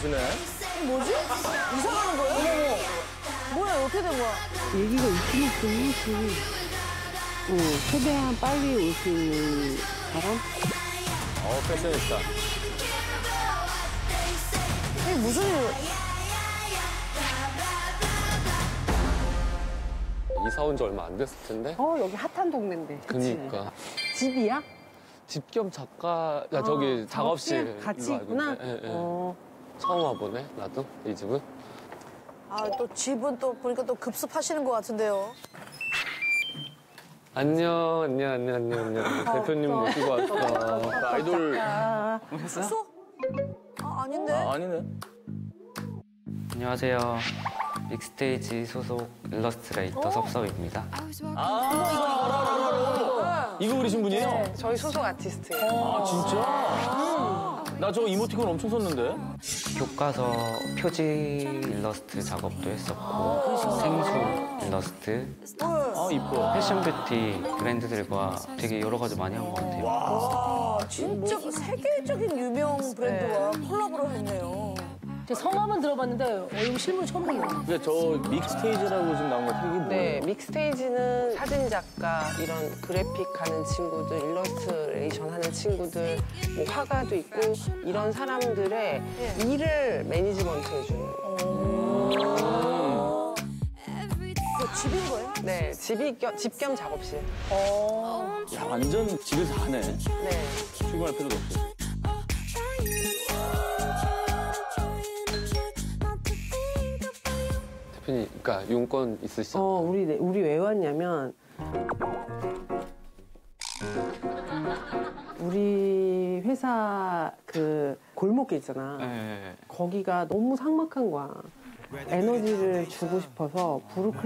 계시네. 뭐지? 이상하는 거예요? 뭐야, 이렇게 된 거야? 얘기가 있긴 있지. 최대한 빨리 올 수 있는 사람? 패셔니스타. 이게 무슨 일? 이사 온 지 얼마 안 됐을 텐데? 여기 핫한 동네인데. 그치? 그니까. 집이야? 집 겸 작가, 저기 작업실. 같이 일로 알고 있구나? 있는데. 예, 예. 처음 와보네, 나도, 이 집은. 아, 또 집은 또 보니까 또 급습하시는 것 같은데요. 안녕. 대표님 모시고 왔어. 아이돌. 숙소? 아, 아닌데? 아니네. 안녕하세요. 믹스테이지 소속 일러스트레이터 섭섭입니다. 이거 그리신 분이에요? 저희 소속 아티스트예요. 아, 진짜? 나 저거 이모티콘 엄청 썼는데? 교과서 표지 일러스트 작업도 했었고 생수 일러스트, 아, 이뻐. 패션 뷰티 브랜드들과 되게 여러 가지 많이 한 것 같아요. 아, 진짜 세계적인 유명 브랜드와 콜라보를 했네요. 제 성함은 들어봤는데 이거 실물 처음 보네요. 근데 저 믹스테이지라고 지금 나온 거 이게 뭐예요? 네, 믹스테이지는 사진 작가, 이런 그래픽 하는 친구들, 일러스트레이션 하는 친구들, 뭐 화가도 있고 이런 사람들의 일을 매니지먼트 해주는. 이거 집인 거예요? 네, 집 겸 작업실. 야, 완전 집에서 하네. 네. 출근할 필요도 없어. 대표님, 그러니까 용건 있으시죠? 우리 왜 왔냐면 우리 회사 그 골목길 있잖아. 거기가 너무 삭막한 거야. 에너지를 주고 싶어서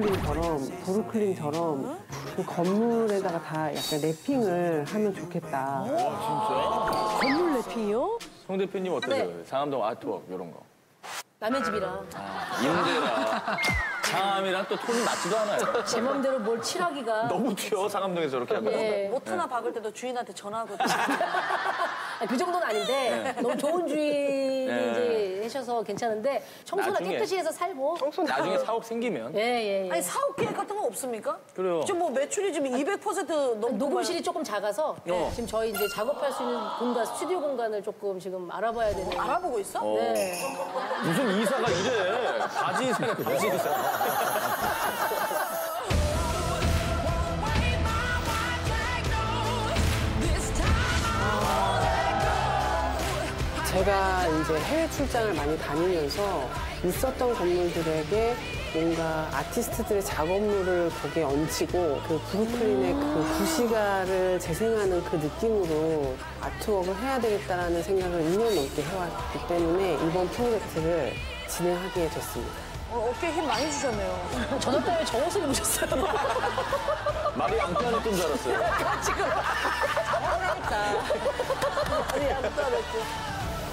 브루클린처럼 그 건물에다가 다 약간 랩핑을 하면 좋겠다. 건물 랩핑이요? 송 대표님 어떠세요? 상암동 아트웍 이런 거. 남의 집이라. 임대라. 상암이랑 또 톤이 맞지도 않아요. 제 맘대로 뭘 칠하기가. 너무 튀어, 상암동에서 저렇게 하면. 예. 모트나 박을 때도 주인한테 전화하거든요. 그 정도는 아닌데 너무 좋은 주인이 이제 하셔서 괜찮은데 청소나 나중에. 깨끗이 해서 살고. 나중에 사옥 생기면. 예. 아니, 사업 계획 같은 거 없습니까? 그래요. 지금 뭐 매출이 지금 200% 넘고. 녹음실이 조금 작아서 지금 저희 이제 작업할 수 있는 공간, 스튜디오 공간을 조금 지금 알아봐야 되는. 알아보고 있어? 네. 무슨 이사가 이래. 바지 이사네, 바지 이사. 제가 이제 해외 출장을 많이 다니면서 있었던 건물들에게 뭔가 아티스트들의 작업물을 거기에 얹히고 그 브루클린의 그 구시가를 재생하는 그 느낌으로 아트웍을 해야 되겠다라는 생각을 2년 넘게 해왔기 때문에 이번 프로젝트를 진행하게 됐습니다. 어깨에 힘 많이 주셨네요. 저녁 때 저 옷을 입으셨어요. 말이 안 떠는 줄 알았어요. 지금. 아니, 안 따랐고.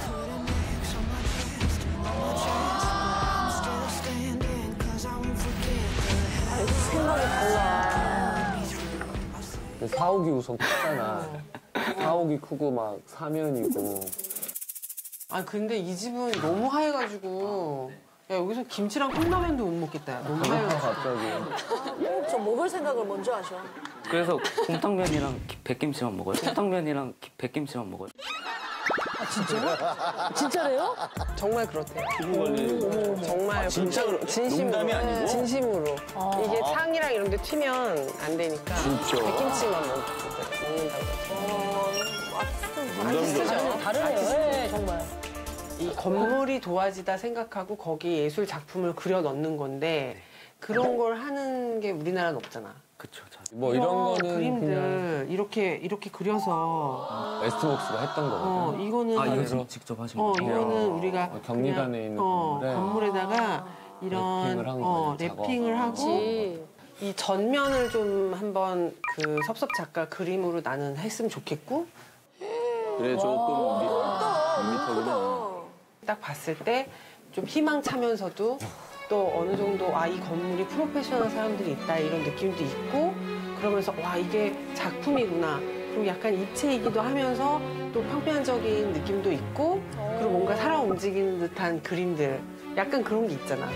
생각이 달라. 사옥이 우선 크잖아. 사옥이 크고 막 사면이고. 아 근데 이 집은 너무 하얘가지고 야 여기서 김치랑 컵라면도 못 먹겠다. 너무 하얘가지고. 갑자기. 저 먹을 생각을 먼저 하셔. 그래서 곰탕면이랑 백김치만 먹어요. 곰탕면이랑 백김치만 먹어요. 진짜래요? 정말 그렇대요. 정말 진짜 진심으로. 농담이 아니고? 진심으로. 이게 상이랑 이런 데 튀면 안 되니까 진짜? 백김치만 먹는다고. 농담이죠. 다르네요. 네, 정말. 이 건물이 도화지다 생각하고 거기 예술 작품을 그려 넣는 건데 그런 걸 하는 게 우리나라는 없잖아. 그쵸. 뭐 이런 거는 그림들 그냥 이렇게 그려서 웨스트복스가 했던 거거든. 이거는 이거 직접 하신 거예요? 이거는 우리가 경리단에 그냥, 있는 건데 건물에다가 이런 랩핑을 한 거예요, 랩핑을 하고 이 전면을 좀 한번 그 섭섭 작가 그림으로 나는 했으면 좋겠고 그래, 조금 밋밋하구나. 딱 봤을 때 좀 희망차면서도 또 어느 정도 이 건물이 프로페셔널 사람들이 있다 이런 느낌도 있고 그러면서 와 이게 작품이구나 그리고 약간 입체이기도 하면서 또 평면적인 느낌도 있고 그리고 그리고 뭔가 살아 움직이는 듯한 그림들. 약간 그런 게 있잖아.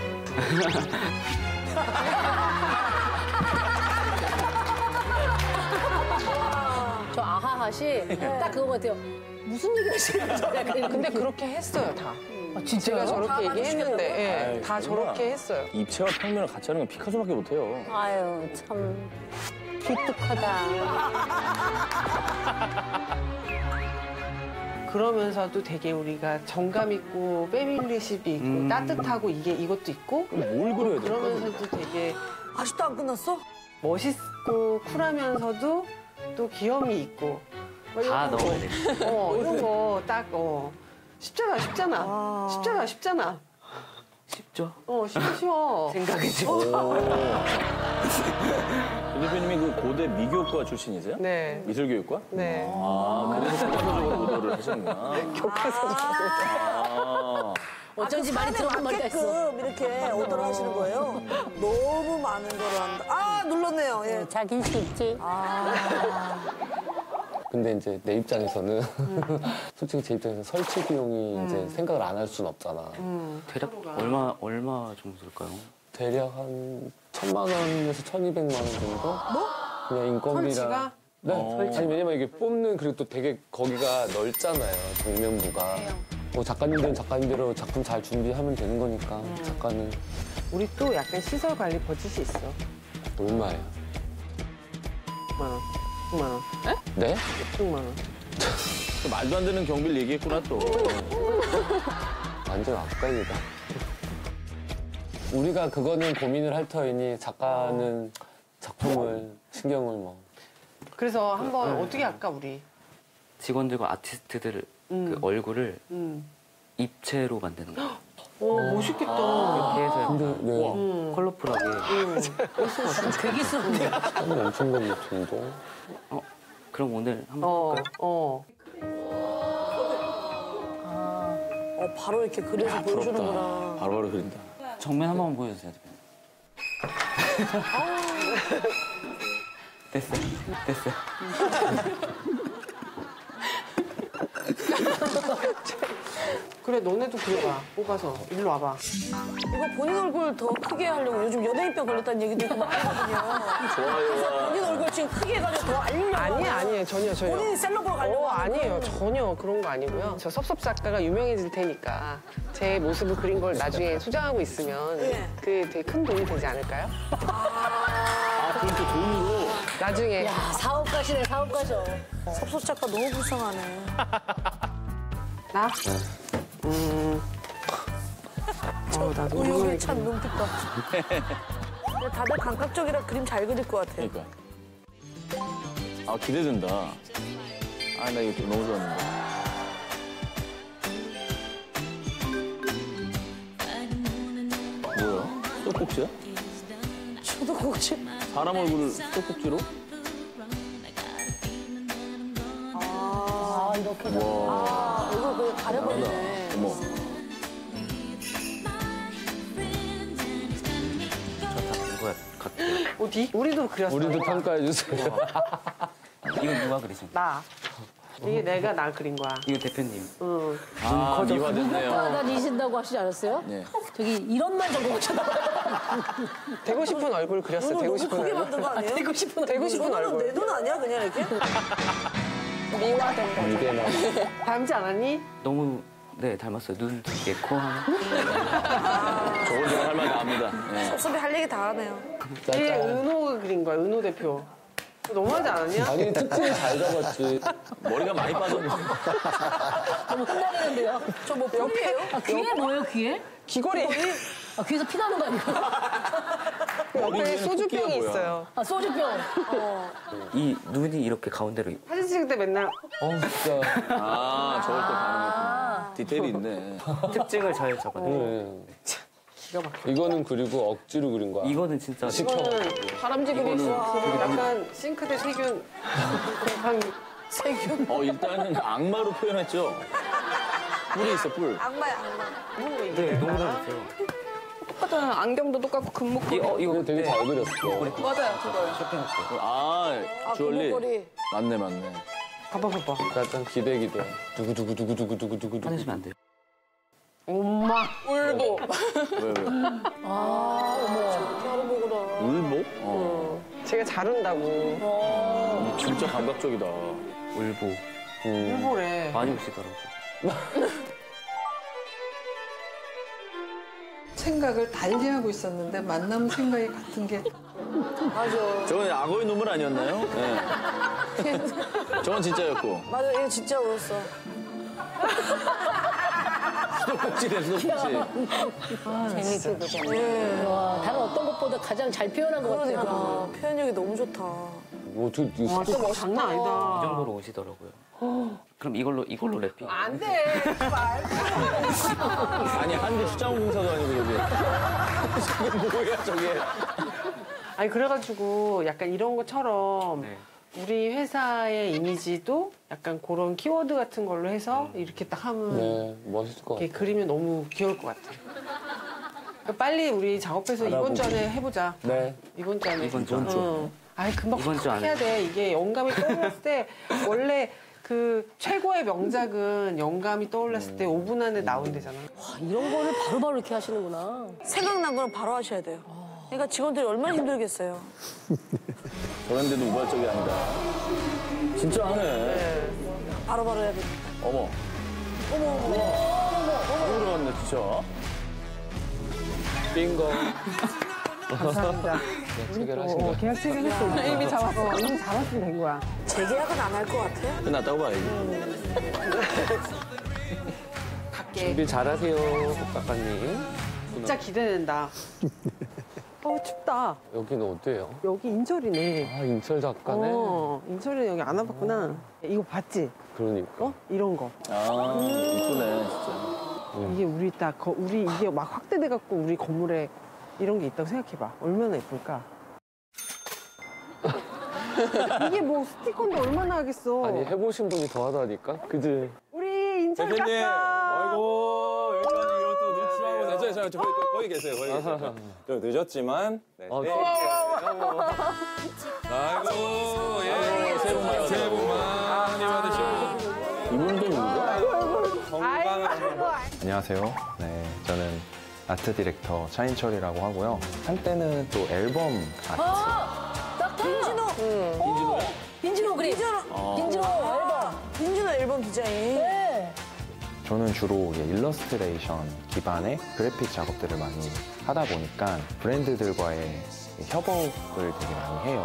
저 아하하시 딱 그거 같아요. 무슨 얘기 하시는 거예요? 근데 그렇게 했어요, 다. 제가 저렇게 얘기했는데 예, 다 저렇게 했어요. 입체와 평면을 같이 하는 건 피카소밖에 못해요. 아유, 참. 기특하다. 그러면서도 되게 우리가 정감 있고 패밀리십이 있고 따뜻하고 이것도 있고 뭘 그려야 돼? 그러면서도 되게 아직도 안 끝났어? 멋있고 쿨하면서도 또 귀염이 있고 막 다 이런 거. 넣어야 돼. 이런 거 딱 쉽잖아. 쉽잖아. 쉽죠? 쉬워. 생각이죠. 유 대표님이 그 고대 미교과 출신이세요? 네. 미술교육과? 네. 그래서 교과서적으로 오더를 하셨구나. 교과서적으로. 어쩐지 많이 들어본 말이 있어. 맞게끔 이렇게 오더를 하시는 거예요? 너무 많은 거를 한다. 아, 눌렀네요. 예. 자긴 쉽지. 근데 이제 내 입장에서는 솔직히 제 입장에서 설치 비용이 이제 생각을 안 할 수는 없잖아. 대략 얼마 정도 들까요? 대략 한 1,000만 원에서 1,200만 원 정도? 그냥 인건비랑. 설치가? 네. 아니 왜냐면 이게 뽑는 그리고 또 되게 거기가 넓잖아요. 정면부가. 뭐 작가님들은 작가님대로 작품 잘 준비하면 되는 거니까 작가는 우리 또 약간 시설 관리 버짓이 있어. 얼마예요? 6만 원. 6만 원. 네? 6만 원. 또 말도 안 되는 경비를 얘기했구나, 또. 완전 악당이다. 우리가 그거는 고민을 할 터이니 작가는 작품을 신경을 뭐. 그래서 한번 어떻게 할까 우리? 직원들과 아티스트들 그 얼굴을 입체로 만드는 거. 멋있겠다. 이렇게 해서 근데 네. 컬러풀하게. 되게 쓰는데. 시간이 엄청 걸릴 정도? 그럼 오늘 한번 볼까요? 바로 이렇게 그려서 보여주는구나. 바로바로 그린다. 정면 한 번만 보여주세요. 됐어요. 그래 너네도 그려봐. 뽑아서 일로 와봐. 이거 본인 얼굴 더 크게 하려고 요즘 연예인병 걸렸다는 얘기도 있고 막 하거든요. 그래서 본인 얼굴 지금 크게 해가지고 더 알리려고. 아니에요. 전혀. 본인이 셀럽으로 가려고. 아니에요. 전혀 그런 거 아니고요. 저 섭섭 작가가 유명해질 테니까 제 모습을 그린 걸 나중에 수정하고 있으면 그 되게 큰 도움이 되지 않을까요? 그럼 또 돈으로. 나중에. 야, 사업가시네, 사업가셔. 섭섭 작가 너무 불쌍하네. 나? 나도 의욕에 찬 눈빛 봐. 근데 다들 감각적이라 그림 잘 그릴 것 같아. 그러니까. 기대된다. 나 이거 좀 너무 좋았는데. 뭐야? 떡국지야? 저도 그거지. 사람 얼굴을 떡국지로? 이렇게. 와. 이거 그냥 가려버리네. 어머. 이거 같아요. 어디? 우리도 그렸어. 우리도 평가해 주세요. 이건 누가 그리신 거예요? 나. 이게 내가 나 그린 거야. 이거 대표님. 응. 미화됐네요. 나 이신다고 하시지 않았어요? 네. 저기 이런 말 적어보셨나 되고 싶은 얼굴 그렸어. 되고 너무 싶은 크게 얼굴. 만든 거 아니에요? 되고 싶은 되고 싶은 내 얼굴. 눈 아니야 그냥 이렇게? 미화된 거. 이게 닮지 않았니? 너무 닮았어요. 눈 두 개, 코 하나. 저걸 제가 할 말 다 합니다. 네. 섭섭이 할 얘기 다 하네요. 이게 은호가 그린 거야. 은호 대표. 너무하지 않았냐? 아니 특징이 잘 잡았지. 머리가 많이 빠졌네. 너무 혼나겠는데요? 저 뭐 뼈예요? 귀에 뭐예요, 귀에? 귀걸이. 귀에서 피 나는 거 아니에요? 옆에 소주병이 토끼야, 뭐야. 있어요. 소주병. 이 눈이 이렇게 가운데로. 사진 찍을 때 맨날 진짜. 저걸 또 가는 디테일이 있네. 특징을 잘 잡아내요. 네. 기가 막혀. 이거는 그리고 억지로 그린 거야. 이거는 진짜 이거는 다람쥐 그리스 약간 싱크대 세균. 한 세균. 일단은 악마로 표현했죠. 뿔이 있어, 뿔. 악마야 악마. 네, 너무 닮았어요. 똑같잖아요. 안경도 똑같고 금목걸이. 이거 되게 잘 그렸어. 맞아요, 그거요. 주얼리. 금목걸이. 맞네. 봐봐. 약간 기대. 두구두구두구두구두구두구. 화내시면 안 돼요. 엄마. 울보. 왜? 울보? 제가 잘 운다고. 진짜 감각적이다. 울보. 울보래. 많이 오시더라고요. 생각을 달리하고 있었는데 만남 생각이 같은 게 맞아. 저건 악어의 눈물 아니었나요? 네. 저건 진짜였고. 맞아, 얘 진짜 울었어. 수도꼭지네, 수도꼭지. 재밌게 보잖아요. 와, 다른 어떤 것보다 가장 잘 표현한 것 같아요. 그러니까 표현력이 너무 좋다. 뭐 어떻게 이거 진짜 장난 아니다. 이 정도로 오시더라고요. 그럼 이걸로 래핑. 안 돼. 아니, 한대 수자원공사도 아니고, 저기. 저게 뭐야, 저게. 아니 그래가지고 약간 이런 것처럼 네. 우리 회사의 이미지도 약간 그런 키워드 같은 걸로 해서 이렇게 딱 하면 네, 멋있을 것 이렇게 같아. 그리면 너무 귀여울 것 같아. 그러니까 빨리 우리 작업해서 이번 주 안에 해보자. 네. 이번 주 안에. 이번 주 안에. 응. 아이 금방 이번 주 안에. 해야 돼. 이게 영감이 떠올랐을 때 원래 그 최고의 명작은 영감이 떠올랐을 때 5분 안에 나온대잖아. 와, 이런 거를 바로바로 이렇게 하시는구나. 생각난 거는 바로 하셔야 돼요. 그러니까 직원들이 얼마나 힘들겠어요. 저런 데도 우발적이 아니다. 진짜 하네. 바로바로 해야 돼. 어머. 어머. 들어갔네, 진짜. 빙고. 감사합니다. 체결하신 거예요? 계약 체결했어. 이미 잡았어. 이미 잡았으면 된 거야. 재계약은 안 할 것 같아. 끝났다고 봐야지. 갈게. 준비 잘하세요, 작가님. 진짜 기대된다. 춥다. 여기는 어때요? 여기 인철이네. 아, 인철 작가네. 인철이 여기 안 와봤구나. 이거 봤지? 그러니까. 어? 이런 거. 아, 이쁘네, 진짜. 이게 우리 우리 이게 막 확대돼갖고 우리 건물에 이런 게 있다고 생각해봐. 얼마나 예쁠까? 이게 뭐 스티커인데 얼마나 하겠어. 아니, 해보신 분이 더 하다니까? 그지? 우리 인철 대표님, 작가. 아이고, 여기까지 이것도 눈치하고. 저, 거기 계세요, 거기 계세요. 좀 늦었지만. 네. 어, 아이고, 예. 새해 복 많이 받으시고. 이분도 누구죠? 건강한. 안녕하세요. 네, 저는 아트 디렉터 차인철이라고 하고요. 한때는 또 앨범 아트. 빈진호. 빈진호 그림. 빈진호 앨범. 빈진호 앨범 디자인. 네. 저는 주로 이제 일러스트레이션 기반의 그래픽 작업들을 많이 하다 보니까 브랜드들과의 협업을 되게 많이 해요.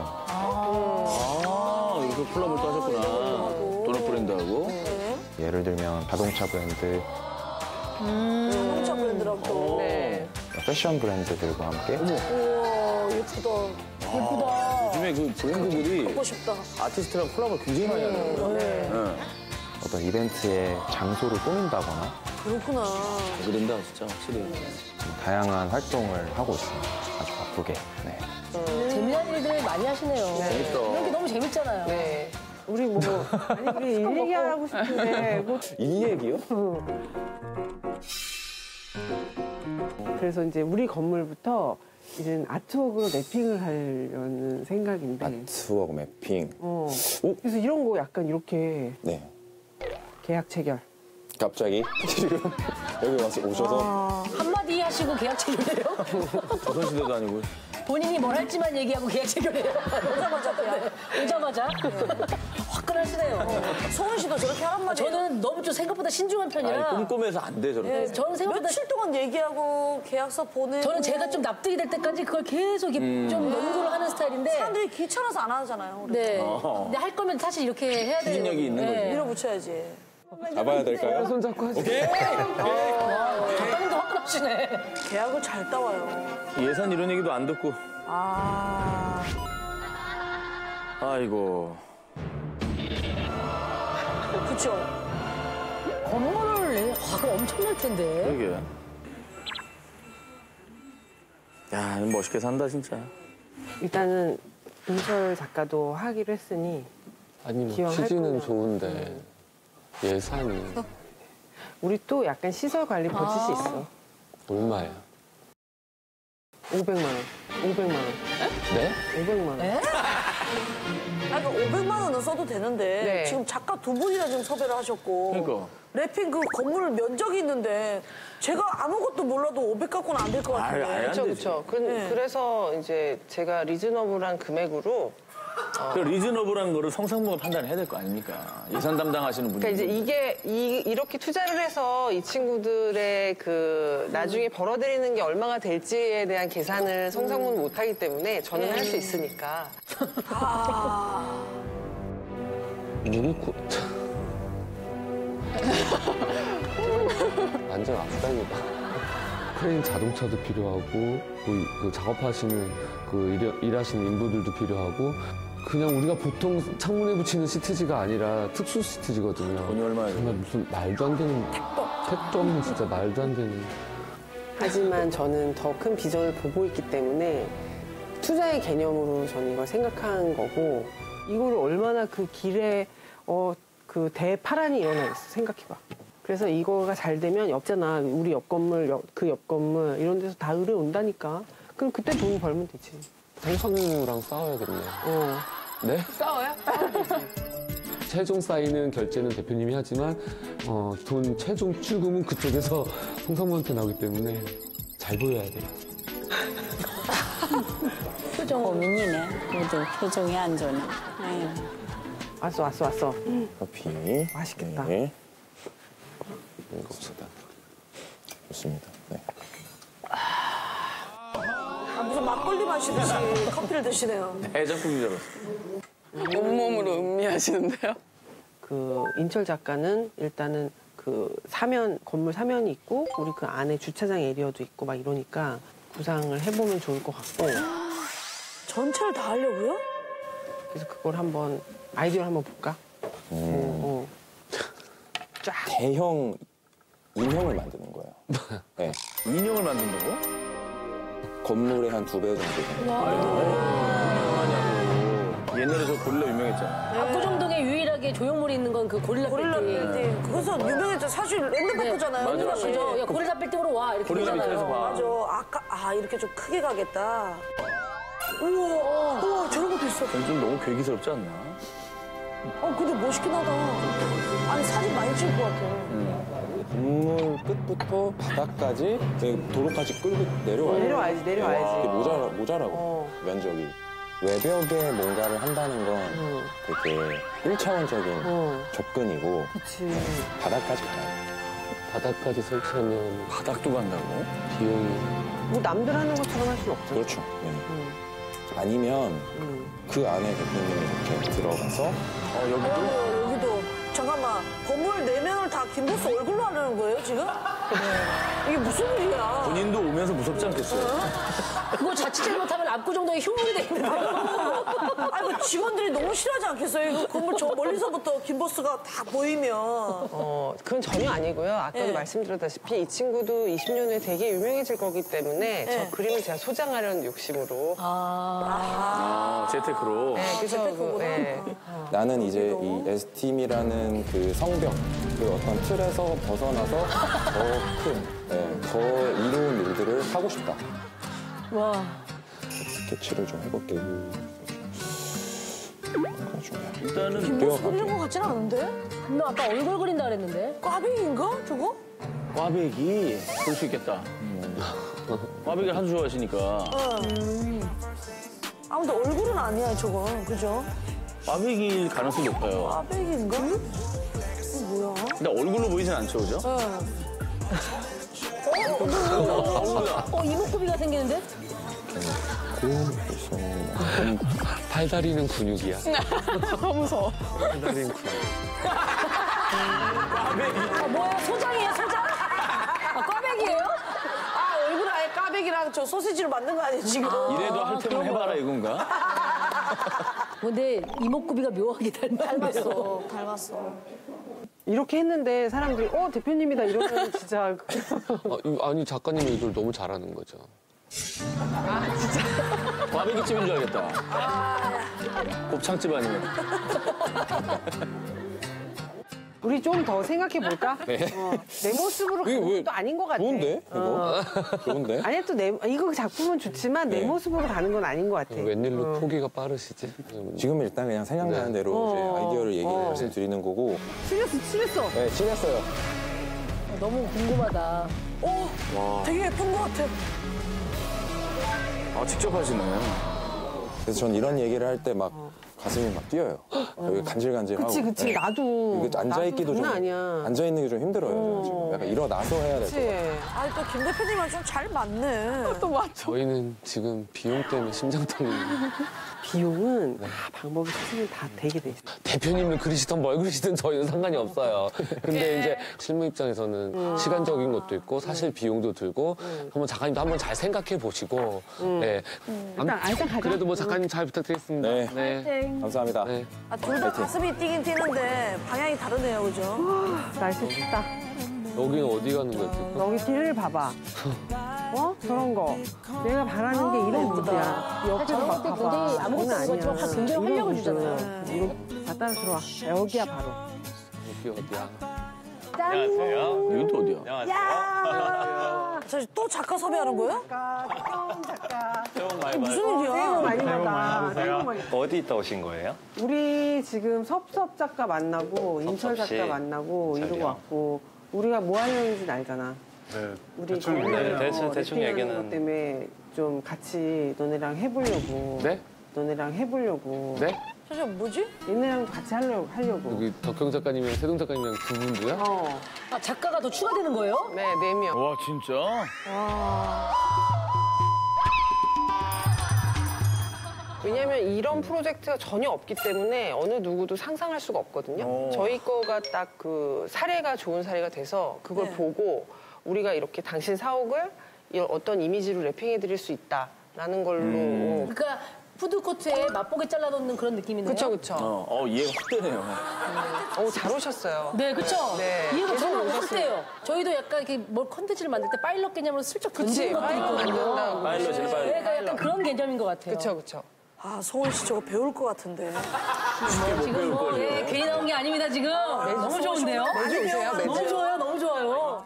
아, 이렇게 콜라보를 또 하셨구나. 도넛 브랜드하고. 예를 들면 자동차 브랜드, 자동차 브랜드라고 또. 네. 패션 브랜드들과 함께 우와, 예쁘다. 예쁘다. 요즘에 그 브랜드들이 갖고 싶다. 아티스트랑 콜라보를 굉장히 많이 하더라고요. 네. 어떤 이벤트의 장소를 꾸민다거나 그렇구나. 잘 그린다, 진짜, 확실히. 다양한 활동을 하고 있습니다. 아주 바쁘게. 네. 재미난 일들을 많이 하시네요. 재밌어. 이런 게 너무 재밌잖아요. 네. 우리 뭐, 아니, 우리 일 얘기하고 싶은데, 뭐. 이 얘기요? 그래서 이제 우리 건물부터 이제 아트웍으로 랩핑을 하려는 생각인데. 아트웍 매핑. 그래서 이런 거 약간 이렇게 네. 계약 체결. 갑자기 지금 여기 와서 오셔서 한마디 하시고 계약 체결해요? 조선시대도 아니고. 본인이 뭘 할지만 얘기하고 계약 체결해요. 오자마자 그냥. 오자마자. 화끈하시네요. 소은 씨도 저렇게 하란 말이에요. 저는 너무 좀 생각보다 신중한 편이라. 아니, 꼼꼼해서 안 돼, 저렇게. 네, 저는 생각보다 며칠 동안 얘기하고 계약서 보내고. 저는 제가 좀 납득이 될 때까지 그걸 계속 이렇게 좀 연구를 하는 스타일인데. 사람들이 귀찮아서 안 하잖아요. 네. 근데 할 거면 사실 이렇게 해야 돼요. 추진력이 있는 거지. 밀어붙여야지. 잡아야 될까요? 손 잡고 하지. 작가님도 화끈하시네. 계약을 잘 따와요. 예산 이런 얘기도 안 듣고. 아. 아이고. 그쵸? 건물을 내, 그거 엄청날 텐데. 그러게. 야, 이거 멋있게 산다, 진짜. 일단은 인철 작가도 하기로 했으니. 아니, 뭐, 기왕 할 취지는 거면. 좋은데, 예산이 우리 또 약간 시설 관리 버짓이 있어. 얼마야? 500만 원. 500만 원. 네? 500만 원. 에? 그러니까 500만 원은 써도 되는데 네. 지금 작가 두 분이나 지금 섭외를 하셨고 그러니까. 래핑 그 건물 면적이 있는데 제가 아무것도 몰라도 500 갖고는 안 될 것 같은데. 그렇죠, 그렇죠. 그래서 이제 제가 리즈너블한 금액으로 그 리즈너블한 거를 성상무가 판단을 해야 될 거 아닙니까? 예산 담당하시는 분이. 그러니까 이제 이렇게 투자를 해서 이 친구들의 그 나중에 벌어들이는 게 얼마가 될지에 대한 계산을 성상무는 못하기 때문에 저는 할 수 있으니까. 누구 완전 악당이다. 크레인 자동차도 필요하고 그 작업하시는 그 일하시는 인부들도 필요하고 그냥 우리가 보통 창문에 붙이는 시트지가 아니라 특수 시트지거든요. 돈이 얼마야? 정말 무슨 말도 안 되는 택도 진짜 말도 안 되는. 하지만 저는 더 큰 비전을 보고 있기 때문에 투자의 개념으로 저는 이걸 생각한 거고 이거를 얼마나 그 길에 그 대파란이 일어나 있어 생각해봐. 그래서 이거가 잘 되면 없잖아. 우리 옆 건물, 그 옆 건물 이런 데서 다 의뢰 온다니까. 그럼 그때 돈 벌면 되지. 성상무랑 싸워야겠네. 네? 싸워요? 최종 사인은 결제는 대표님이 하지만 돈 최종 출금은 그쪽에서 성상무한테 나오기 때문에 잘 보여야 돼. 고민이네. 그래도 표정이 안 좋네. 아유. 왔어. 커피. 맛있겠다. 네. 이겁니다. 좋습니다. 네. 무슨 막걸리 마시듯이 커피를 드시네요. 해장국인 줄 알았어. 온몸으로 음미하시는데요? 그 인철 작가는 일단은 그 건물 사면이 있고 우리 그 안에 주차장 에리어도 있고 막 이러니까 구상을 해보면 좋을 것 같고. 전체를 다 하려고요? 그래서 그걸 한번 아이디어를 한번 볼까? 쫙. 대형 인형을 만드는 거예요. 네. 인형을 만든다고? 건물의 한 2배 정도 되는. 옛날에 저 고릴라 유명했잖아. 압구정동에 유일하게 조형물이 있는 건 그 고릴라 빌딩. 그것은 유명했죠. 사실 랜드마크잖아요. 맞아. 그죠? 야, 고릴라 빌딩으로 와 이렇게 고릴라 그러잖아요. 밑에서 봐. 맞아. 이렇게 좀 크게 가겠다. 우와, 저런 것도 있어. 그건 좀 너무 괴기스럽지 않나? 근데 멋있긴 하다. 아니, 사진 많이 찍을 것 같아. 건물 끝부터 바닥까지 도로까지 끌고 내려와요. 내려와야지. 이게 모자라고 면적이. 외벽에 뭔가를 한다는 건 되게 1차원적인 접근이고 바닥까지 가요. 바닥까지 설치하면 바닥도 간다고? 비용이 뭐 남들 하는 것처럼 할 수는 없죠. 그렇죠. 네. 아니면 그 안에 대표님이 이렇게 들어가서 여기도. 잠깐만. 건물 4면을 다 김보스 얼굴로 하려는 거예요, 지금? 이게 무슨 일이야? 본인도 오면서 무섭지 않겠어요? 그거 자칫 잘못하면 압구정동에 흉물이 돼 있는 거예요. 아이고, 직원들이 너무 싫어하지 않겠어요? 이거 건물 저 멀리서부터 김보스가 다 보이면. 그건 전혀 아니고요. 아까도 네. 말씀드렸다시피 이 친구도 20년 후에 되게 유명해질 거기 때문에 네. 저 그림을 제가 소장하려는 욕심으로. 재테크로. 네, 그래서 나는 이제 이 S팀이라는 그 성벽, 그 어떤 틀에서 벗어나서 더 큰, 더 이로운 일들을 하고 싶다. 와. 스케치를 좀 해볼게요. 일단은 김보스 그리는 것 같진 않은데? 너 아까 얼굴 그린다 그랬는데? 꽈배기인가, 저거? 꽈배기 그럴 수 있겠다. 꽈배기를 하도 좋아하시니까. 근데 얼굴은 아니야, 저건. 그죠? 꽈배기일 가능성이 높아요. 꽈배기인가? 이거 뭐야? 근데 얼굴로 보이진 않죠, 그죠? 이목구비가 생기는데? 팔다리는 근육이야. 무서워. 팔다리는 근육. 뭐야, 소장이에요, 소장? 꽈배기예요? 얼굴 아예 꽈배기랑 저 소시지로 만든 거 아니에요, 지금? 이래도 할 테면 해봐라 이건가? 근데 이목구비가 묘하게 닮았어. 닮았어. 이렇게 했는데 사람들이 대표님이다 이러면 진짜 아니 작가님이 이걸 너무 잘하는 거죠. 꽈배기집인 줄 알겠다. 곱창집 아니면. 우리 좀 더 생각해 볼까? 네. 내 모습으로 가는 것도 아닌 것 같아. 좋은데? 이거? 좋은데? 아니 또 이거 작품은 좋지만 내 네. 모습으로 가는 건 아닌 것 같아. 웬일로 포기가 빠르시지? 지금 일단 그냥 생각나는 대로 이제 아이디어를 말씀드리는 거고. 친했어. 네, 친했어요. 너무 궁금하다. 되게 예쁜 것 같아. 아, 직접 하시네. 그래서 전 이런 얘기를 할 때 막 가슴이 막 뛰어요. 여기 간질간질하고. 그치. 네. 나도. 이게 앉아있기도 좀. 장난 아니야. 앉아있는 게 좀 힘들어요. 저는 지금. 약간 일어나서 해야 될 것 같아요. 아니, 또 김 대표님은 좀 잘 맞네. 또 맞죠. 저희는 지금 비용 때문에 심장떨리는 비용은 방법이 사실은 다 되게 돼 있어. 대표님은 그리시던 뭘 그리시든 저희는 상관이 없어요. 근데 이제 실무 입장에서는 시간적인 것도 있고 사실 비용도 들고 한번 작가님도 한번 잘 생각해 보시고 네. 일단 가자. 그래도 뭐 작가님 잘 부탁드리겠습니다. 네. 감사합니다. 네. 둘 다 가슴이 뛰긴 뛰는데 방향이 다르네요, 그죠? 날씨 춥다. 여기는 어디 가는 거야 지금? 여기 길을 봐봐. 저런 거. 내가 바라는 게 이런 무드야. 옆에서 저런 막 것들이 봐봐. 아무것도 장난 아니지만 아니야. 굉장히 이런 활력을 무드. 주잖아요. 이거 따라 들어와. 여기야 바로. 여기 어디야? 여기 또 어디야? 또 작가 섭외하는 거예요? 작가. 무슨 일이야? 새해 복 많이 받아. 새해 복 많이. 어디 있다 오신 거예요? 우리 지금 섭섭 작가 만나고 인철 섭섭씨. 작가 만나고 이러고 저기요. 왔고 우리가 뭐 하려는지는 알잖아. 네. 우리 대충 래핑하는 얘기는. 것 때문에 좀 같이 너네랑 해보려고. 네? 너네랑 해보려고. 네? 사실 뭐지? 얘네랑 같이 하려고. 여기 덕경 작가님이랑 세동 작가님이랑 두 분도요? 아, 작가가 더 추가되는 거예요? 네, 4명. 와, 진짜? 왜냐면 이런 프로젝트가 전혀 없기 때문에 어느 누구도 상상할 수가 없거든요. 저희 거가 딱 그 사례가 좋은 사례가 돼서 그걸 보고 우리가 이렇게 당신 사옥을 이런 어떤 이미지로 랩핑해 드릴 수 있다라는 걸로. 그러니까 푸드코트에 맛보게 잘라놓는 그런 느낌이네요. 그쵸. 이해가 확 되네요. 잘 오셨어요. 네, 그쵸? 네. 이해가 계속 정말 오셨어요. 확대요. 저희도 약간 이렇게 뭘 컨텐츠를 만들 때 파일럿 개념으로 슬쩍 던지는 것들이 있거든요. 파일럿이네, 파일럿. 그러니까 약간 그런 개념인 것 같아요. 그쵸. 아, 성원 씨 저거 배울 것 같은데. 지금 뭐, 괜히 나온 게 아닙니다, 지금. 너무 좋은데요? 매주 오세요, 매주. 너무 좋아요, 너무 좋아요.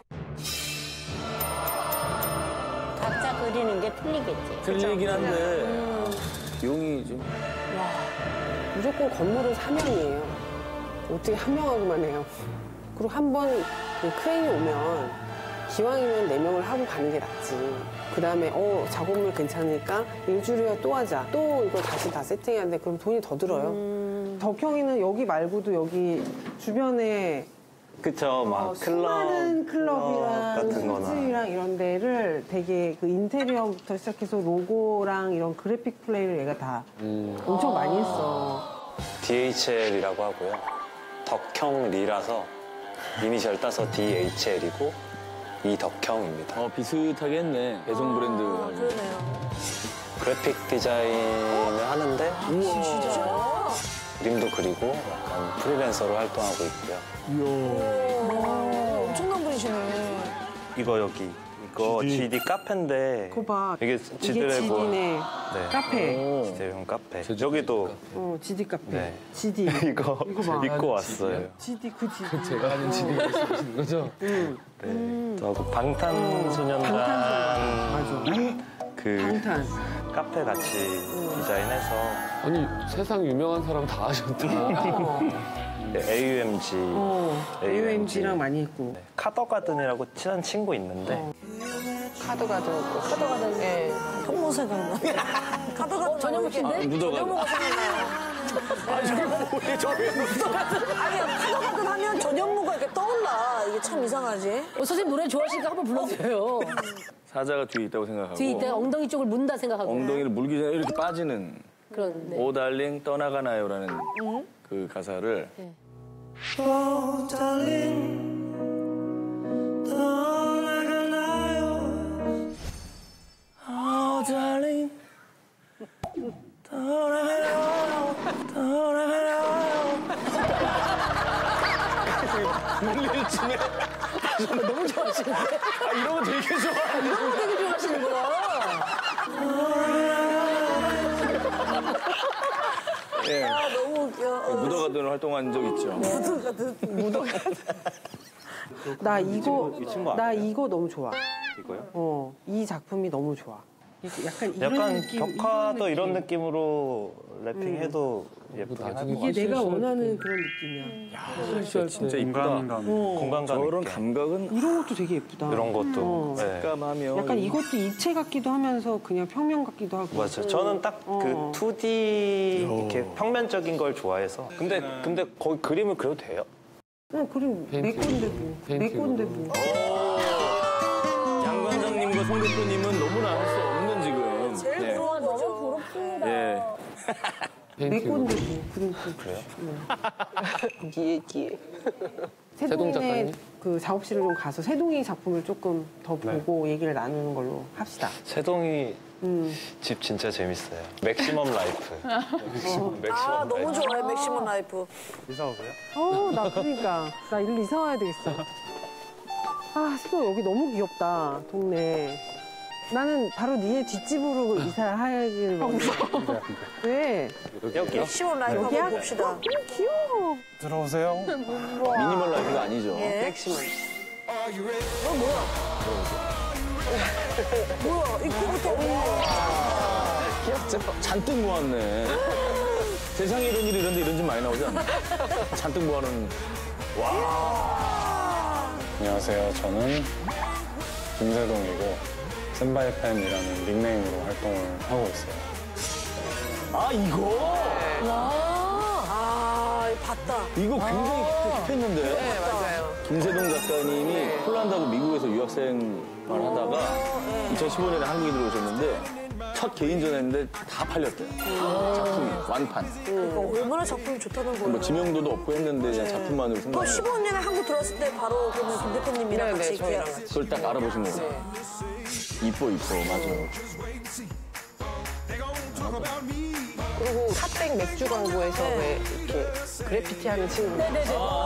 각자 그리는 게 틀리겠지. 틀리긴 한데. 비용이 좀. 무조건 건물은 4명이에요. 어떻게 한 명하고만 해요. 그리고 한 번 크레인이 오면 기왕이면 4명을 하고 가는 게 낫지. 그 다음에 작업물 괜찮으니까 일주일에 또 하자. 또 이거 다시 다 세팅해야 돼. 그럼 돈이 더 들어요. 덕형이는 여기 말고도 여기 주변에 그쵸, 막 수많은 클럽이랑 같은 거나. 스튜디오랑 이런 데를 되게 그 인테리어부터 시작해서 로고랑 이런 그래픽 플레이를 얘가 다 엄청 많이 했어. DHL이라고 하고요. 덕형 리라서 이니셜 따서 DHL이고 이덕형입니다. 비슷하게 했네. 배송 브랜드. 그러네요. 그래픽 디자인을 하는데 그림도 그리고 약간 프리랜서로 활동하고 있고요. 엄청난 분이시네. 이거 GD 카페인데 그거 봐. 이게 이게 지드래곤 GD네. 카페. 지드래곤 카페. 여기도 GD 카페. 네. GD. 이거 봐. 입고 왔어요. GD 그 GD. 제가 하는 지금 말씀하시는 거죠? 네. 또 방탄소년단 맞아. 그 방탄. 카페 같이 디자인해서 아니 세상 유명한 사람 다 하셨다. AUMG, AUMG랑 많이 했고. 카더가든이라고 친한 친구 있는데 카더가든. 카더가든. 예. 현모 생각나. 카더가든. 전현무 씨인데? 전현무가 생각나요. 아니, 카더가든 하면 전현무가 이렇게 떠올라. 이게 참 이상하지. 선생님 노래 좋아하시니까 한번 불러주세요. 사자가 뒤에 있다고 생각하고. 뒤에 있다가 엉덩이 쪽을 문다 생각하고. 엉덩이를 물기 전에 이렇게 빠지는. 그런, 네. 오 달링 떠나가나요라는 그 가사를. 오 달링 떠나가나요. 오 달링 떠나가나요. 물릴 쯤에. 너무 좋아하시는데? 이런 거 되게 좋아하는데. 이런 거 되게 좋아하시는구나. 예. 아, 너무 웃겨. 묻어가든 활동한 적 있죠. 나 이거 이 친구 나 아니에요? 이거 너무 좋아. 이거요? 이 작품이 너무 좋아. 약간 이런 약간 느낌, 벽화도 이런 이런 느낌으로 래핑해도 나중에 예쁘긴 할 것 이게 같아요. 내가 원하는 그런 느낌이야. 진짜 이쁘다. 공간감 저런 있게. 감각은 이런 것도 되게 예쁘다. 이런 것도. 네. 색감하며 약간 이것도 입체 같기도 하면서 그냥 평면 같기도 하고. 맞아요. 저는 딱 그 2D 이렇게 평면적인 걸 좋아해서. 근데 거기 그림을 그려도 돼요? 그림 내 건데 뭐. 내 건데 뭐. 양 관장님과 송 대표님은 너무나 할 수 없는 지금. 제일 부러운 거죠. 너무 부럽습니다. 예. 내 건데 뭐. 그림 그래요? 기에. 세동 작가님? 세동의 그 작업실을 좀 가서 세동이 작품을 조금 더 보고 얘기를 나누는 걸로 합시다. 세동이 집 진짜 재밌어요. 맥시멈 라이프. 아, 너무 좋아요. 맥시멈 라이프. 이사 오세요? 나 그러니까. 나 일로 이사 와야 되겠어. 아, 세동 여기 너무 귀엽다. 동네. 나는 바로 니네 뒷집으로 이사하기를 원해. 왜? 여기. 맥시멈 라이프 여기야? 한번 봅시다. 귀여워. 들어오세요. 미니멀 라이프가 아니죠. 예. 맥시멈. 뭐야, 입구부터. 귀엽죠? 잔뜩 모았네. 세상에 이런 일이 이런 집 많이 나오지 않나? 잔뜩 모아놓은. 안녕하세요. 저는 김세동이고 센바이팬이라는 닉네임으로 활동을 하고 있어요. 아, 이거? 봤다. 이거 굉장히 힙했는데. 네, 맞아요. 김세동 작가님이 폴란드하고 미국에서 유학생을 하다가 2015년에 한국에 들어오셨는데 첫 개인전 했는데 다 팔렸대요. 작품이 완판. 그러니까 얼마나 작품이 좋다는 거예요. 뭐 지명도도 없고 했는데 그냥 작품만으로 또 생각. 15년에 한국 들어왔을 때 바로 그러면 김 대표님이랑 같이 저희랑 이렇게. 그걸 딱 알아보신 거예요. 이뻐 맞아요. 그리고 핫백 맥주 광고에서 왜 이렇게 그래피티 하는 친구. 네네네.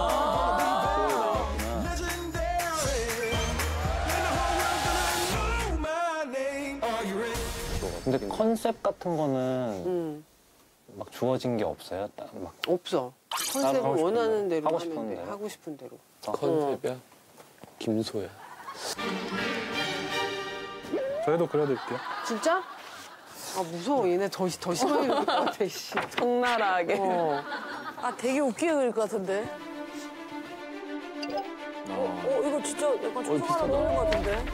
근데 컨셉 같은 거는 막 주어진 게 없어요? 막 없어. 컨셉을 하고 싶은 원하는 대로 하고 하면 싶은 돼. 대로. 하고 싶은 대로. 컨셉이야? 김소야. 저희도 그려드릴게요. 진짜? 아, 무서워. 얘네 더 심하게 그릴 것 같아, 씨. 적나라하게. 아, 되게 웃기게 그릴 것 같은데. 이거 진짜 약간 초상화랑 넣는 것 같은데.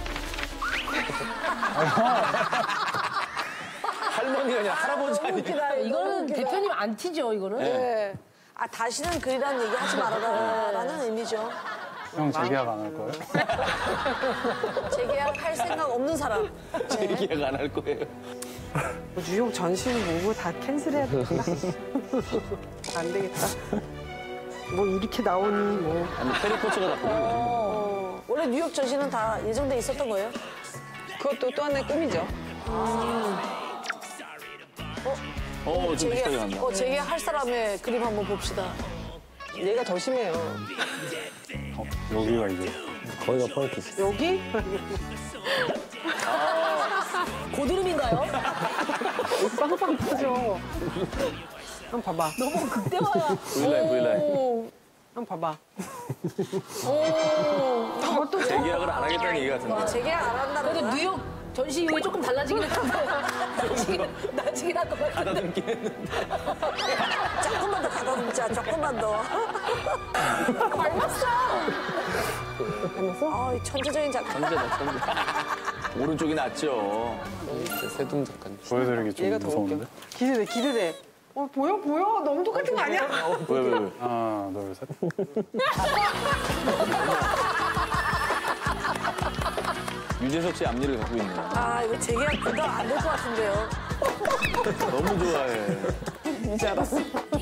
할머니가 아니라 할아버지 아니야. 웃기다. 이거는 대표님 안 티죠, 이거는? 네. 아, 다시는 그리라는 얘기 하지 말아라라는 의미죠. 형 재계약 안 할 거예요? 재계약할 생각 없는 사람. 재계약 안 할 거예요. 뉴욕 전시는 뭐고 다 캔슬해야 되겠다. 안 되겠다. 뭐 이렇게 나오니 뭐. 아니 페리포츠가 다 보는 원래 뉴욕 전시는 다 예정돼 있었던 거예요? 그것도 또 하나의 꿈이죠. 좀 비슷하게 간다. 재계약할 사람의 그림 한번 봅시다. 얘가 더 심해요. 여기가 이제 거기가 포인트지. 여기? 고드름인가요? 빵빵 터져. 한번 봐봐. 너무 극대화야. 브이라인. 한번 봐봐. 재계약을 안 하겠다는 얘기 같은데. 재계약 안 한다는 그래도 거야? 뉴욕 전시 이후에 조금 달라지긴 했는데 나중에 할 것 같은데. 가다듬긴 했는데. 조금만 더 가다듬자, 조금만 더. 닮았어. 아, 이 천재적인 작가. 천재다, 천재. 오른쪽이 낫죠. 세동 작가님. 보여드리기 좀 얘가 더 무서운데? 웃겨. 기대돼. 보여? 너무 똑같은 거 아니야? 왜? 하나, 둘, 셋. 유재석 씨 앞니를 갖고 있네. 아, 이거 재계약 부담 안 될 것 같은데요. 너무 좋아해. 이제 알았어.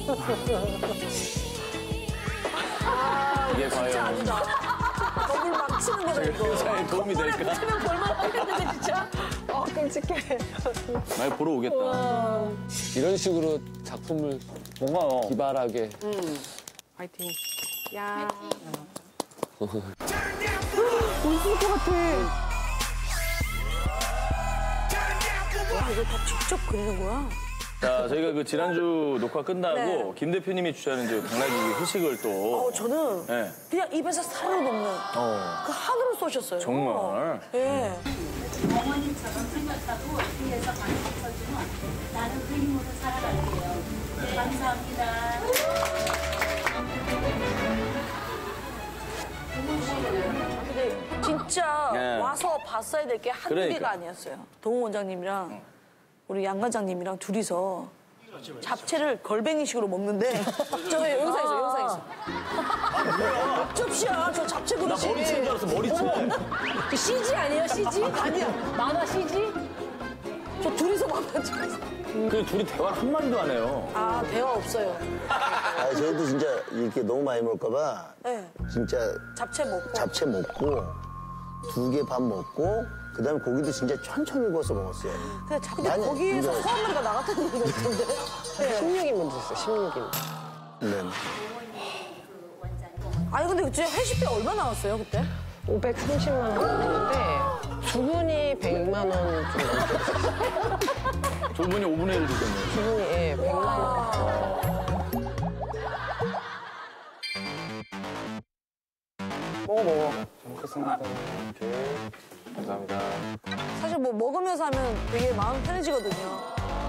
이게 진짜 과연 아니다. 겁을 막 치는 거다, 이거. 회사에 도움이 될까? 치면 볼만하겠는데 진짜. 끔찍해. 많이 보러 오겠다. 이런 식으로 작품을 뭔가 기발하게. 파이팅. 야. 웃을 것 같아. 와, 이거 다 직접 그리는 거야? 자, 저희가 그 지난주 녹화 끝나고 네. 김 대표님이 주최하는 저 당나귀 회식을 또. 저는 네. 그냥 입에서 살을 놓는 그 한우를 쏘셨어요. 정말? 예. 어머님처럼 생각하고 뒤에서 많이 없어지면 나는 그 힘으로 살아갈게요. 네, 감사합니다. 근데 진짜 네. 와서 봤어야 될 게 한두 그러니까. 개가 아니었어요. 동훈 원장님이랑 우리 양 과장님이랑 둘이서 잡채를 걸뱅이식으로 먹는데 저 영상 있어, 영상 있어. 접시야, 저 잡채 그릇이. 나 머리채인 줄 알았어, 머리채. 그 CG 아니에요, CG? 아니야. 만화 CG? 저 둘이서 만났죠. 그 둘이 대화 한마디도 안 해요. 아, 대화 없어요. 아, 저희도 진짜 이렇게 너무 많이 먹을까봐 네. 진짜 잡채 먹고. 잡채 먹고 2개 밥 먹고 그다음에 고기도 진짜 천천히 구워서 먹었어요. 근데 아니, 거기에서 근데- 소한마리가 나갔다는 얘기가 있던데. 16인분 줬어요, 16인. 네. 아니 근데 그때 회식비 얼마 나왔어요 그때? 530만 원 정도인데 두 분이 100만 원 좀 넘게 두 분이 5분의 1 주셨네요. 두 분이 100만 원. 먹어. 잘 먹겠습니다. 오케이. 감사합니다. 사실 뭐 먹으면서 하면 되게 마음 편해지거든요.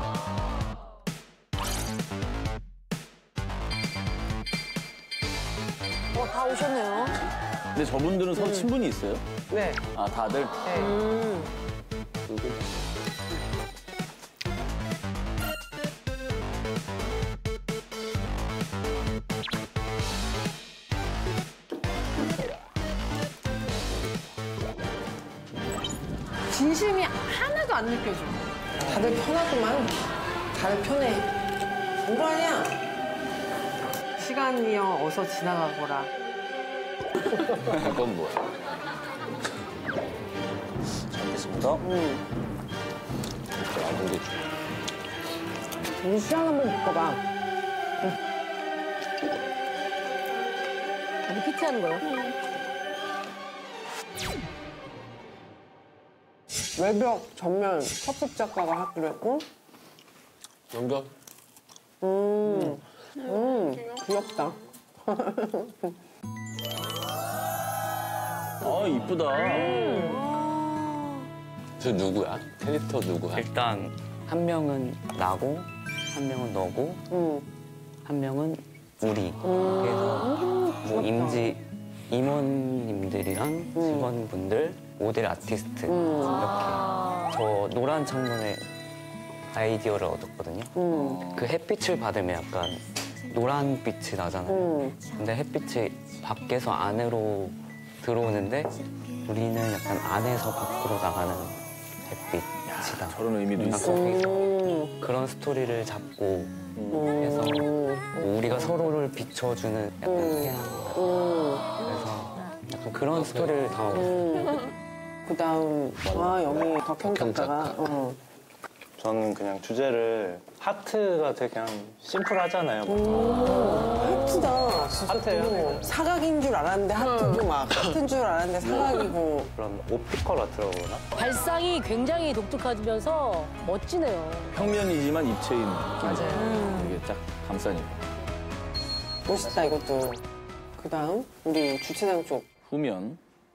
다 오셨네요. 근데 저분들은 서로 친분이 있어요? 네. 아, 다들? 네. 진심이 하나도 안 느껴져. 다들 편하구만. 다들 편해. 뭐하냐? 시간이여 어서 지나가거라. 이건 뭐야? 잘 먹겠습니다. 우리 수영 한번 묶어봐. 우리 PT 하는 거예요? 외벽 전면 서프 작가가 하기로 했고. 연결? 귀엽다. 아, 이쁘다. 저 누구야? 캐릭터 누구야? 일단 한 명은 나고 한 명은 너고 한 명은 우리. 그래서 뭐 임원님들이랑 직원분들, 모델 아티스트 이렇게. 저 노란 창문에 아이디어를 얻었거든요. 그 햇빛을 받으면 약간 노란빛이 나잖아요. 근데 햇빛이 밖에서 안으로 들어오는데 우리는 약간 안에서 밖으로 나가는 햇빛이다. 저런 의미도 약간 있어. 거기서 그런 스토리를 잡고 해서 뭐 우리가 서로를 비춰주는 약간 태양. 그래서 약간 그런 스토리를 담아봤어요. 그다음 여기 덕형 작가가 저는 그냥 주제를 하트가 되게 그냥 심플하잖아요. 하트다. 하트예요. 사각인 줄 알았는데 하트도 막 하트인 줄 알았는데 사각이고. 그런 옵티컬 아트라고 그러나? 발상이 굉장히 독특하면서 멋지네요. 평면이지만 입체인 느낌이에요. 이게 딱 감싸니까. 멋있다 이것도. 그다음 우리 주차장 쪽. 후면.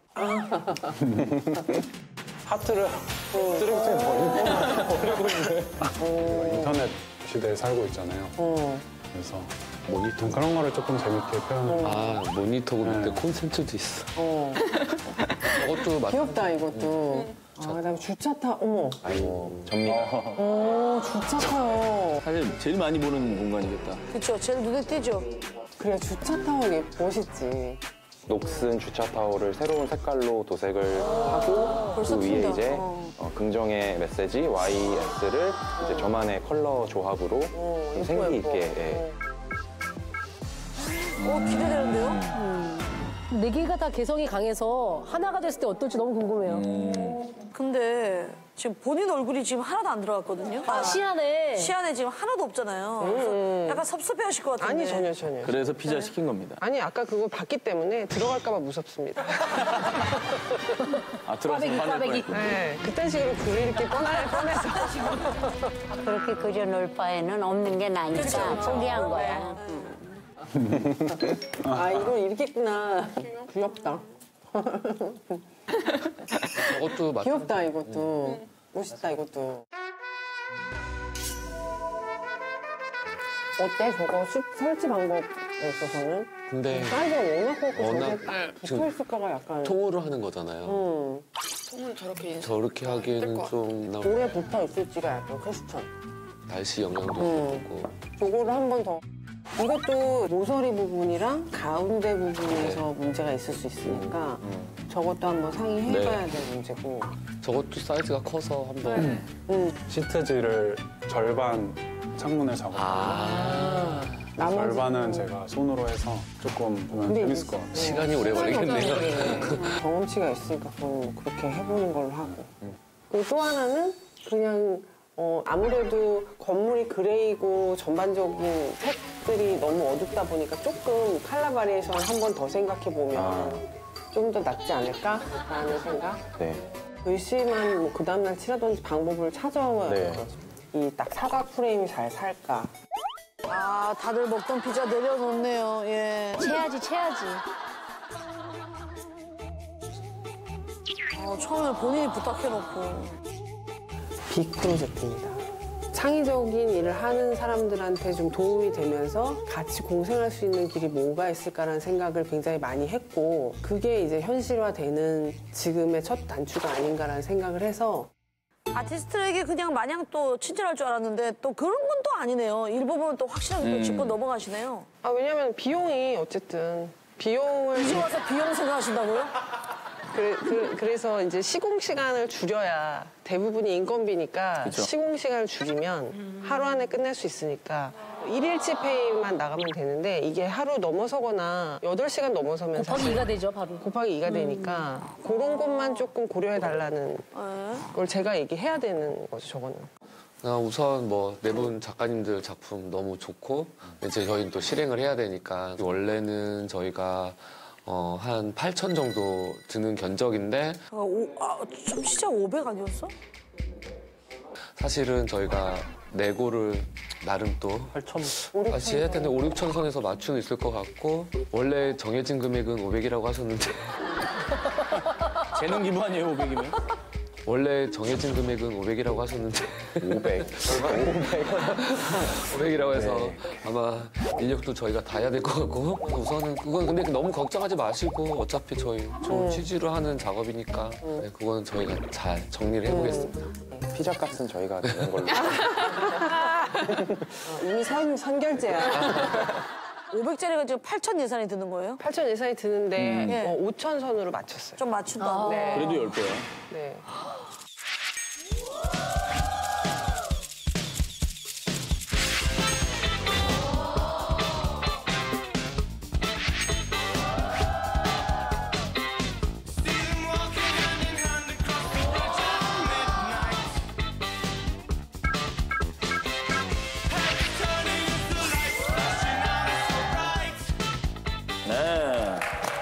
하트를 쓰레기통에 버리고 있네. 인터넷 시대에 살고 있잖아요. 그래서 모니터 그런 거를 조금 재밌게 표현을. 아, 모니터 밑에 콘센트도 있어. 저것도 귀엽다 이것도. 그다음 주차 타. 어머. 아이고, 접니다. 주차 타워. 사실 제일 많이 보는 공간이겠다. 그쵸, 제일 눈에 띄죠. 그래 주차 타워 멋있지. 녹슨 주차 타워를 새로운 색깔로 도색을 하고 벌써 그 위에 튄다. 이제 긍정의 메시지 YS를 이제 저만의 컬러 조합으로 좀 생기 있게 예. 기대되는데요? 네 개가 다 개성이 강해서 하나가 됐을 때 어떨지 너무 궁금해요. 근데 지금 본인 얼굴이 지금 하나도 안 들어갔거든요. 시안에. 시안에 지금 하나도 없잖아요. 그래서 약간 섭섭해하실 것 같은데. 아니 전혀. 그래서 피자 시킨 겁니다. 아니 아까 그거 봤기 때문에 들어갈까봐 무섭습니다. 아, 들어가서 꽈배기. 네, 그딴 식으로 그릴 게 뻔해서. 그렇게 그려놓을 바에는 없는 게 나니까 포기한 거야. 아, 이거 이렇게 했구나. 귀엽다. 저것도 귀엽다, 이것도. 멋있다, 이것도. 어때, 저거 설치 방법에 있어서는? 근데 사이즈가 워낙 크고 워낙 저게 지금 붙어있을까봐 약간. 통으로 하는 거잖아요. 통은 저렇게 하기에는 좀 오래 붙어 있을지가 약간 퀘스천. 날씨 영향도 있고. 저거를 한 번 더. 이것도 모서리 부분이랑 가운데 부분에서 문제가 있을 수 있으니까 저것도 한번 상의해봐야 될 문제고. 저것도 사이즈가 커서 한번 시트지를 절반 창문에 작업하고 절반은 제가 손으로 해서 조금 보면 재밌을 것 같아요. 시간이 오래 걸리겠네요. 경험치가 있으니까 그럼 그렇게 해보는 걸로 하고. 그리고 또 하나는 그냥 아무래도 건물이 그레이고 전반적인 색들이 너무 어둡다 보니까 조금 컬러 바리에이션 한 번 더 생각해보면 좀 더 낫지 않을까라는 생각? 네. 글씨만 뭐 그 다음날 칠하던지 방법을 찾아와야 될 것 같아요. 이 딱 사각 프레임이 잘 살까? 아, 다들 먹던 피자 내려놓네요. 예. 채야지. 처음에 본인이 부탁해놓고. 빅 프로젝트입니다. 창의적인 일을 하는 사람들한테 좀 도움이 되면서 같이 공생할 수 있는 길이 뭐가 있을까라는 생각을 굉장히 많이 했고 그게 이제 현실화되는 지금의 첫 단추가 아닌가라는 생각을 해서 아티스트에게 그냥 마냥 또 친절할 줄 알았는데 또 그런 건 또 아니네요. 일부분은 또 확실하게 또 짚고 넘어가시네요. 아 왜냐면 비용이 어쨌든 비용을 이제 와서 비용 생각하신다고요? 그래서 이제 시공 시간을 줄여야 대부분이 인건비니까 그쵸. 시공 시간을 줄이면 하루 안에 끝낼 수 있으니까 1일치 페이만 나가면 되는데 이게 하루 넘어서거나 8시간 넘어서면 곱하기 2가 되죠, 바로. 곱하기 2가 되니까 그런 것만 조금 고려해달라는 걸 제가 얘기해야 되는 거죠, 저거는. 우선 뭐 네 분 작가님들 작품 너무 좋고 이제 저희는 또 실행을 해야 되니까 원래는 저희가 한 8천 정도 드는 견적인데 좀 진짜 500 아니었어? 사실은 저희가 내고를 나름 또 8천 다시 해야 되는데 5, 6천 선에서 맞추는 있을 것 같고 원래 정해진 금액은 500이라고 하셨는데 재능 기부 아니에요, 500이면? 원래 정해진 금액은 500이라고 하셨는데 500. 500이라고 해서 네. 아마 인력도 저희가 다 해야 될 것 같고 우선은 그건 근데 너무 걱정하지 마시고 어차피 저희 좋은 취지로 하는 작업이니까 네, 그거는 저희가 잘 정리를 해보겠습니다. 피자 값은 저희가 내는 걸로. 이미 선결제야. 500짜리가 지금 8천 예산이 드는 거예요? 8천 예산이 드는데 5천 선으로 맞췄어요. 좀 맞춘다. 네. 그래도 10배야. 네. 네.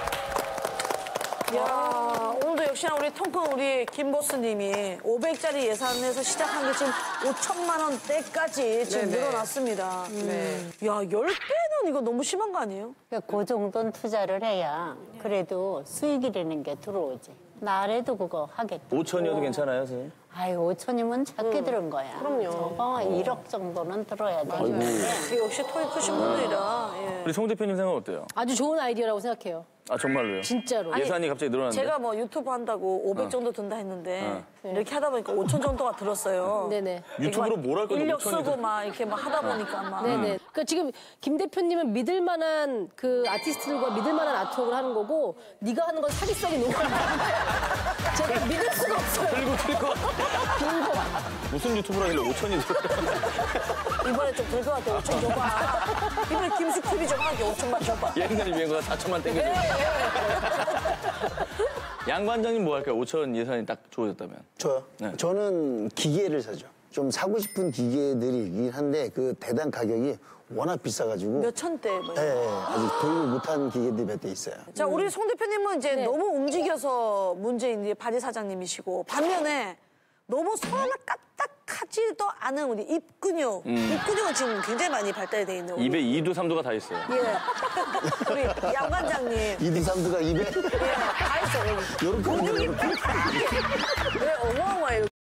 야, 오늘도 역시나 우리 통큰 우리 김보스님이 500짜리 예산에서 시작한 게 지금 5천만 원대까지 지금 네네. 늘어났습니다. 네. 야, 10배는 이거 너무 심한 거 아니에요? 그 정도는 투자를 해야 그래도 수익이라는 게 들어오지. 나래도 그거 하겠다. 5천이어도 괜찮아요, 선생님? 아유, 5천이면 작게 들은 거야. 그럼요. 저거 1억 정도는 들어야 돼. 역시 토이 크신 분들이라. 예. 우리 송 대표님 생각 어때요? 아주 좋은 아이디어라고 생각해요. 아, 정말로요? 진짜로. 예산이 갑자기 늘어났는데? 제가 뭐 유튜브 한다고 500 정도 든다 했는데 이렇게 하다 보니까 5천 정도가 들었어요. 네네. 유튜브로 뭘 할 건데 인력 5천이 쓰고 막 이렇게 막 하다 보니까 막. 네네. 그러니까 지금 김 대표님은 믿을 만한 그 아티스트들과 믿을 만한 아트웍을 하는 거고 네가 하는 건 사기성이 너무 제가 믿을 수가 없어요. 그리고 거 무슨 유튜브라길래 5천이 들어? 이번에 좀 될 것 같아. 5천 줘봐. 이번에 김숙 TV 좀 하게 5천만 줘봐. 옛날 유행어가 4천만 땡겨줘. 양 관장님 뭐 할까요? 5천 예산이 딱 주어졌다면. 저요? 네. 저는 기계를 사죠. 좀 사고 싶은 기계들이 있긴 한데 그 대당 가격이 워낙 비싸가지고. 몇 천대 뭐. 네, 아직 도입을 못한 기계들이 몇 대 있어요. 자, 우리 송 대표님은 이제 너무 움직여서 문제인 이제 바지 사장님이시고 반면에 너무 손을 까딱하지도 않은 우리 입 근육. 입 근육은 지금 굉장히 많이 발달이 돼 있는 우리. 입에 2두 3두가 다 있어요. 예. 우리 양 관장님. 2두 3두가 입에? 예, 다 있어. 요렇게 근육이 요렇게. 왜 어마어마해요.